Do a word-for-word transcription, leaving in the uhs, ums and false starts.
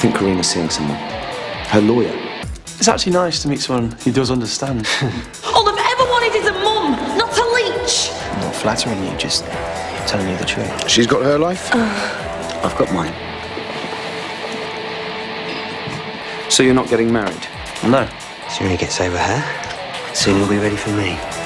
think Karina's seeing someone. Her lawyer. It's actually nice to meet someone who does understand. All I've ever wanted is a mum, not a leech. I'm not flattering you, just telling you the truth. She's got her life. Uh. I've got mine. So you're not getting married? No. The sooner he gets over her, the sooner he'll be ready for me.